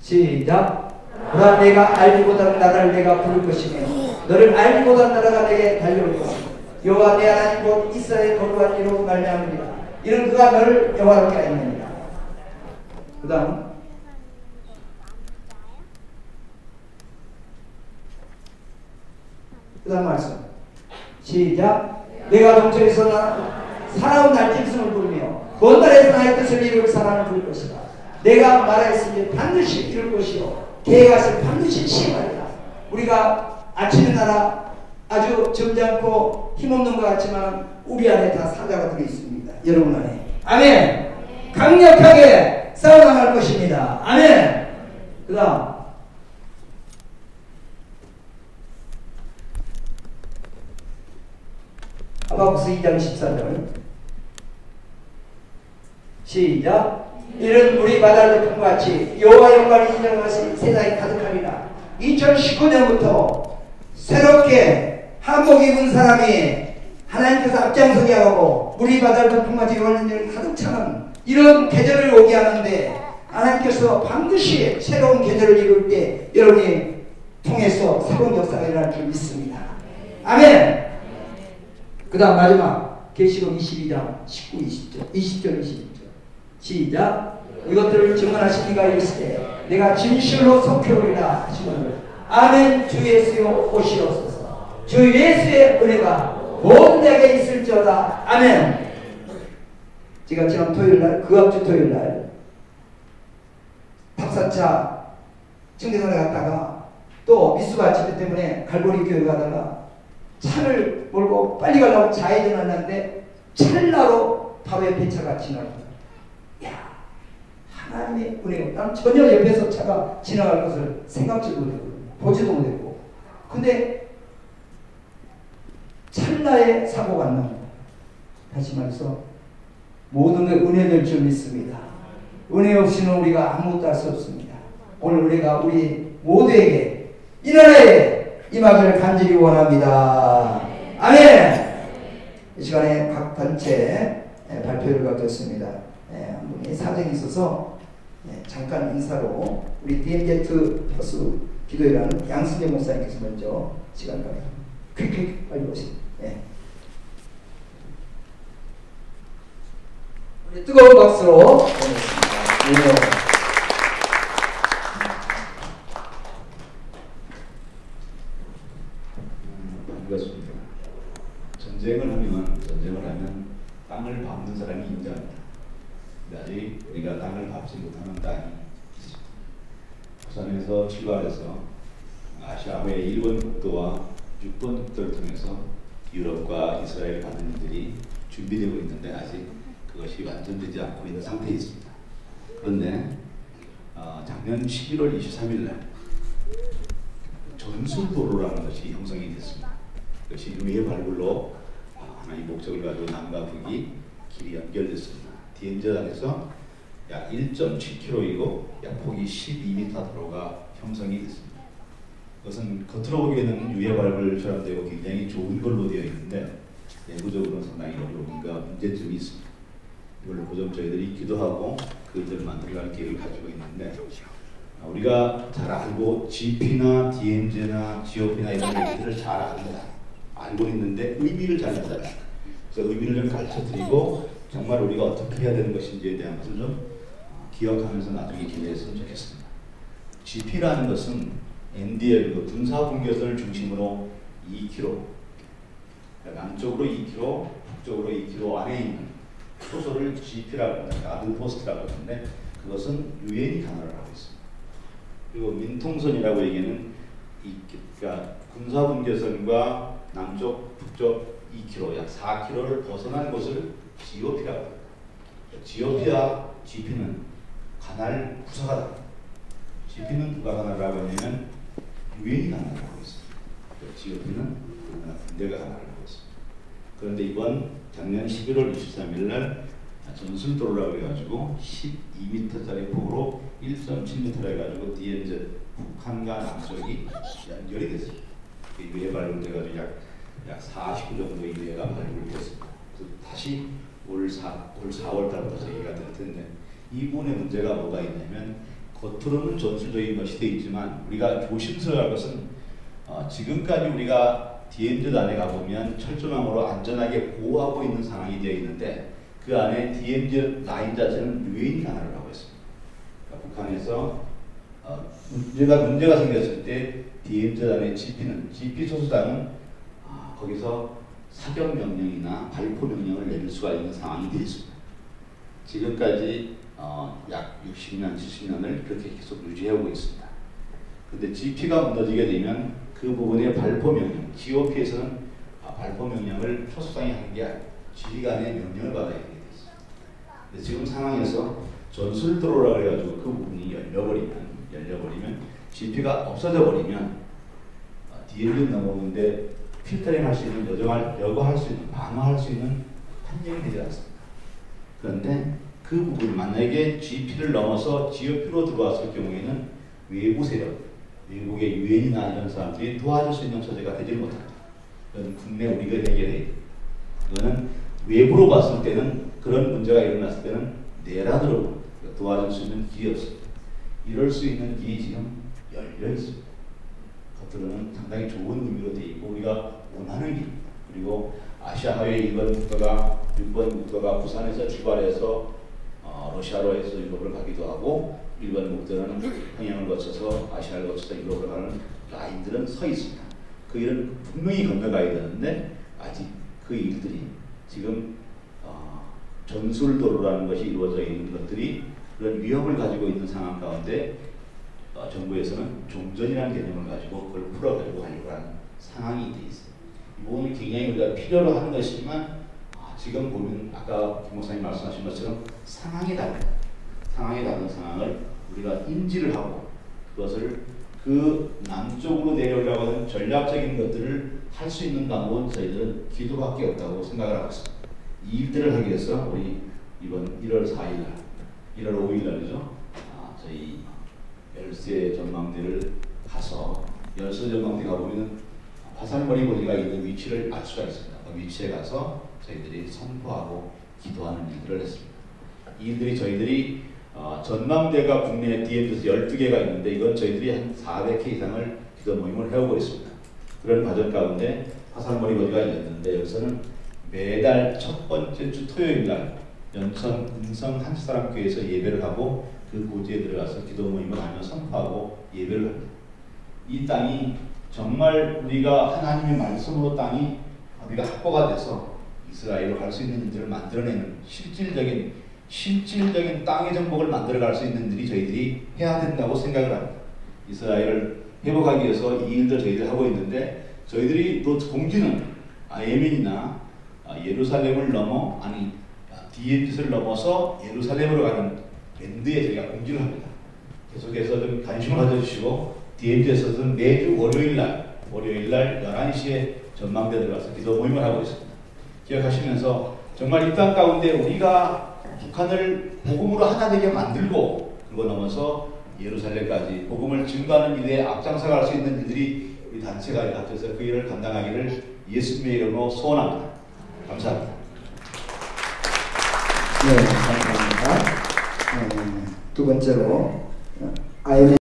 시작. 너가 내가 알기보다는 나를 내가 부를 것이며 너를 알기보다는 나라가 내게 달려올 것이며 여호와 내 하나님 곧 이스라엘 거룩한 이로 말미암으리라. 이는 그가 너를 영화롭게 하였느니라. 그 다음 말씀 시작. 내가 동쪽에서 살아온 날짐승을 부르며 먼 나라에서 나의 뜻을 이룰 사람을 부를 것이다. 내가 말하였으니 반드시 이룰 것이요 계획하실 반드시 시행하리라. 우리가 아침에 나라 아주 점잖고 힘없는 것 같지만 우리 안에 다 사자가 들어있습니다. 여러분 안에. 아멘. 강력하게 싸워나갈 것입니다. 아멘. 그 다음 하박국서 2장 14절 시작. 이는 우리 바다를 통같이 여호와 영광이 인정하시 세상이 가득하리라. 2019년부터 새롭게 한복 입은 사람이 하나님께서 앞장서게 하고 우리 바다를 통같이 여호와를 가득 차는 이런 계절을 오게 하는데 하나님께서 반드시 새로운 계절을 이룰 때 여러분이 통해서 새로운 역사가 일어날 줄 믿습니다. 아멘. 그 다음 마지막 계시록 22장 19, 20절 21절 시작. 이것들을 증언하신 이가 이르시되 내가 진실로 속해오리라 하시거늘 아멘. 주 예수여 오시옵소서. 주 예수의 은혜가 모든 자에게 있을지어다. 아멘. 제가 지난 토요일날 그 앞주 토요일날 탑사차 청계산에 갔다가 또 미수가 집회 때문에 갈보리 교회 가다가 차를 몰고 빨리 가려고 좌회전을 하는데 찰나로 바로 옆에 차가 지나가요. 야, 하나님의 은혜가. 난 전혀 옆에서 차가 지나갈 것을 생각지도 못했고 보지도 못했고 근데 찰나에 사고가 안 납니다. 다시 말해서 모든 게 은혜될 줄 믿습니다. 은혜 없이는 우리가 아무것도 할 수 없습니다. 오늘 우리가 우리 모두에게 이 나라에 임하기를 간절히 원합니다. 아멘. 이 시간에 각 단체 발표를 갖겠습니다. 한 분이 사정이 있어서 잠깐 인사로 우리 DMZ 파수 기도회라는 양승재 목사님께서 먼저 시간 가게 퀵 빨리 오시죠. 우리 뜨거운 박수로 보내겠습니다. 반갑습니다. 전쟁을 하면 땅을 밟는 사람이 인정합니다. 근데 아직 우리가 땅을 밟지 못하는 땅이 있습니다. 부산에서 출발해서 아시아의 1번 국도와 6번 국도를 통해서 유럽과 이스라엘을 가는 일들이 준비되고 있는데 아직 그것이 완전되지 않고 있는 상태에 있습니다. 그런데 작년 11월 23일 날 전술도로라는 것이 형성이 됐습니다. 그것이 유해의 발굴로 하나의 목적을 가지고 남과 북이 길이 연결됐습니다. 디엔저 안에서 약 1.7km이고 약 폭이 12m 도로가 형성이 됐습니다. 그것은 겉으로 보기에는 유해 발굴처럼 되고 굉장히 좋은 걸로 되어 있는데 내부적으로는 상당히 어려움과 문제점이 있습니다. 이걸로 고점 저희들이 기도하고 그들을 만들어갈 계획을 가지고 있는데 우리가 잘 알고 GP나 DMZ나 GOP나 이런 얘기들을 잘 압니다. 알고 있는데 의미를 잘 몰라요. 그래서 의미를 좀 가르쳐드리고 정말 우리가 어떻게 해야 되는 것인지에 대한 것을 좀 기억하면서 나중에 기도했으면 좋겠습니다. GP라는 것은 NDL, 군사분계선을 중심으로 2km, 남쪽으로 2km, 북쪽으로 2km 안에 있는 초소를 GP라고 합니다. 아드포스트라고 하는데 그것은 유엔이 단어를 하고 있습니다. 그리고 민통선이라고 얘기하는 그러니까 군사분계선과 남쪽, 북쪽 2km, 약 4km를 벗어난 곳을 GOP라고 합니다. GOP와 GP는 가날 부서가 다릅니다. GP는 누가 가날이라고 하냐면 유엔이 가날을 하고 있습니다. GOP는 군대가 가날을 하고 있습니다. 그런데 이번 작년 11월 23일 날 전술도로라고 해가지고 12m짜리 폭으로 1.7m 해가지고 DMZ 북한과 남쪽이 연결이 됐습니다. 유해 발굴돼가지고 약 49 정도의 유해가 발굴됐습니다. 그래서 다시 올 4월 달부터 얘기가 될 텐데 이 부분의 문제가 뭐가 있냐면 겉으로는 전술적인 것이 되어 있지만 우리가 조심스러워할 것은 지금까지 우리가 DMZ단에 가보면 철조망으로 안전하게 보호하고 있는 상황이 되어 있는데 그 안에 DMZ 라인 자체는 유엔이 관할을 하고 있습니다. 그러니까 북한에서 문제가 생겼을 때 DMZ단의 GP 소수단은 거기서 사격 명령이나 발포 명령을 내릴 수가 있는 상황이 되어 있습니다. 지금까지 약 60년, 70년을 그렇게 계속 유지해오고 있습니다. 근데 GP가 무너지게 되면 그 부분의 발포 명령, GOP에서는 발포 명령을 소수당이 하는 게 아니고 지휘관의 명령을 받아야 되게 됐어요. 근데 지금 상황에서 전술도로라 그래가지고 그 부분이 열려버리면 GP가 없어져 버리면 DMZ 넘어오는데 필터링 할 수 있는, 여거할 수 있는, 방어할 수 있는 환경이 되지 않습니다. 그런데 그 부분, 만약에 GP를 넘어서 GOP로 들어왔을 경우에는 외부 세력, 외국의 유엔이나 이런 사람들이 도와줄 수 있는 처지가 되지 못합니다. 그건 국내 우리가 해결해야 돼요. 그거는 외부로 봤을 때는 그런 문제가 일어났을 때는 내란으로 도와줄 수 있는 길이 없습니다. 이럴 수 있는 길이 지금 열려 있습니다. 겉으로는 상당히 좋은 의미로 되어 있고 우리가 원하는 길, 그리고 아시아 하회 1번 국가가 6번 국가가 부산에서 출발해서 러시아로 해서 유럽을 가기도 하고 일본 국가는 평양을 거쳐서 아시아를 거쳐서 유럽을 가는 라인들은 서 있습니다. 그 일은 분명히 건너가야 되는데 아직 그 일들이 지금 전술도로라는 것이 이루어져 있는 것들이 그런 위험을 가지고 있는 상황 가운데 정부에서는 종전이라는 개념을 가지고 그걸 풀어가지고 하려고 하는 상황이 되어 있습니다. 이 부분이 굉장히 우리가 필요로 하는 것이지만 지금 보면 아까 김 목사님 말씀하신 것처럼 상황이 다릅니다. 상황이 다른 상황을 우리가 인지를 하고 그것을 그 남쪽으로 내려오려고 하는 전략적인 것들을 할 수 있는 방법은 저희들은 기도밖에 없다고 생각을 하고 있습니다. 이 일들을 하기 위해서 우리 이번 1월 4일 날, 1월 5일 날이죠. 저희 열세 전망대를 가서 열세 전망대 가보면 화살머리 보리가 있는 위치를 알 수가 있습니다. 그 위치에 가서 저희들이 선포하고 기도하는 일들을 했습니다. 이 일들이 저희들이 전망대가 국내에 DMZ에서 12개가 있는데 이건 저희들이 한 400회 이상을 기도 모임을 해오고 있습니다. 그런 과정 가운데 화살머리 보리가 있는데 여기서는 매달 첫 번째 주 토요일 날 연천 은성 한치사랑교회에서 예배를 하고 그 고지에 들어가서 기도 모임을 하며 선포하고 예배를 합니다. 이 땅이 정말 우리가 하나님의 말씀으로 땅이 우리가 확보가 돼서 이스라엘로 갈 수 있는 일들을 만들어내는 실질적인 땅의 정복을 만들어갈 수 있는 일이 저희들이 해야 된다고 생각을 합니다. 이스라엘을 회복하기 위해서 이 일들 저희들이 하고 있는데 저희들이 또 공지는 예멘이나 예루살렘을 넘어 DMZ를 넘어서 예루살렘으로 가는 밴드에 저희가 공지를 합니다. 계속해서 좀 관심을 가져주시고 DMZ에서는 매주 월요일 날 11시에 전망대 들어가서 기도 모임을 하고 있습니다. 기억하시면서 정말 이 땅 가운데 우리가 북한을 복음으로 하나 되게 만들고 그거 넘어서 예루살렘까지 복음을 증거하는 일에 앞장서갈 수 있는 일들이 우리 단체가 합쳐서 그 일을 감당하기를 예수님의 이름으로 소원합니다. 감사합니다. 네, 감사합니다. 두 번째로 IMF